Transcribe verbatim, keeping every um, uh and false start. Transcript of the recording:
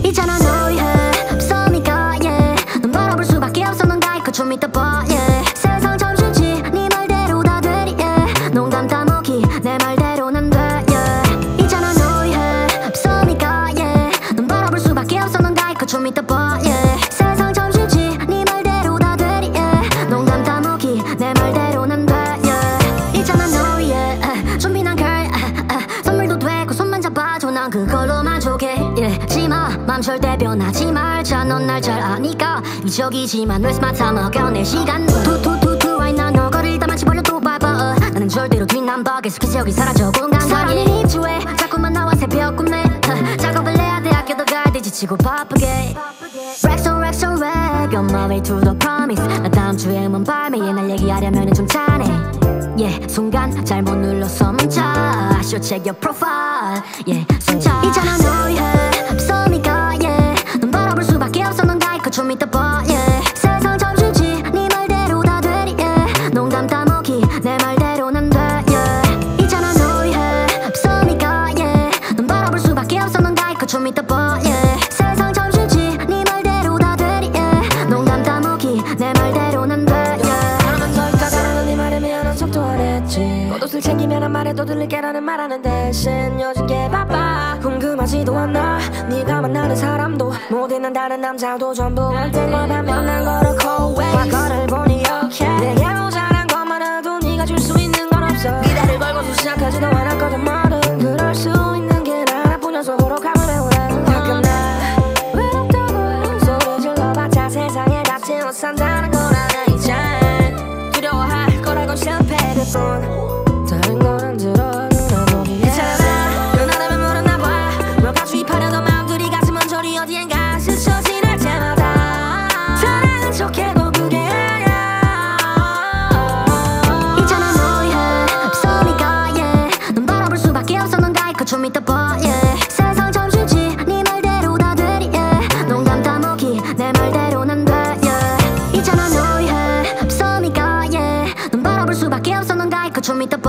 있잖아 너의 없으니까 yeah. 넌 바라볼 수밖에 없어 넌 가 있고 좀 이따 봐 yeah. 세상 참 쉽지 네 말대로 다 되리 yeah. 농담 따먹기 내 말대로는 돼 yeah. 있잖아 너의 없으니까 yeah. 넌 바라볼 수밖에 없어 넌 가 있고 좀 이따 봐 yeah. 세상 참 쉽지 네 말대로 다 되리 yeah. 농담 따먹기 내 말대로는 돼 yeah. 있잖아 너의 준비난 걸 선물도 되고 손만 잡아줘 난 그걸로 만족해 yeah. 지마 맘 절대 변하지 말자 넌 날 잘 아니까 이적이지만 왜 스마트 먹여 내 시간 투투투투 right now 너 거리를 다 마치 벌려 또 밟아 나는 절대로 뒷남박 계속해서 여기 사라져 공간관이 사랑의 입주해 자꾸만 나와 새벽 꿈에 작업을 해야 돼 학교도 가야 돼 지치고 바쁘게 Racks on racks on rack On my way to the promise 나 다음 주에 음원 발매에 날 얘기하려면 좀 차네 yeah. 순간 잘못 눌렀어 문자 I should check your profile yeah. 순차 있잖아 너의 없으니까 yeah. 넌 바라볼 수밖에 없어 넌 가 있고 좀 이따 봐 yeah. 세상 참 쉽지 네 말대로 다 되리 yeah. 농담 따먹기 내 말대로는 돼 yeah. 있잖아 너의 없으니까 yeah. 넌 바라볼 수밖에 없어 넌 가 있고 좀 이따 봐 yeah. 세상 참 쉽지 네 말대로 다 되리 yeah. 농담 따먹기 내 말대로는 돼 yeah. 그러면 너희가 잘하는 네 말에 미안한 척도 안 했지 겉옷을 챙기면 한 말에도 들릴게라는 말하는 대신 요즘 게 바빠 궁금하지도 않아 네가 만나는 사람도 모든 다른 남자도 전부 할 때마다 만난 거로 cold 과거를 보니 okay 내게 모자란 것만해도 네가 줄 수 있는 건 없어 기대를 걸고서 시작하지도 않았거든 말은 그럴 수 있는 게 나뿐이어서 서로 감을 배우라 가끔 나 외롭다고 소리 질러봤자 세상에 닿지 못한다는 걸 알아 이제 두려워할 거라곤 실패일 뿐 다른 건 안 들어 누나 보기에 괜찮아 넌 하나면 모르나 봐 뭐가 주입하려던 마음들이 가슴은 저리 어디엔가 스쳐 지날 때마다 사랑은 척해도 그게 아니야 있잖아 너의 없으니까 yeah. 넌 바라볼 수밖에 없어 넌 가 있고 좀 이따 봐 yeah. 세상 참 쉽지 네 말대로 다 되리 yeah. 농담 따먹기 내 말대로는 돼 yeah. 있잖아 너의 없으니까 yeah. 넌 바라볼 수밖에 없어 넌 가 있고 좀 이따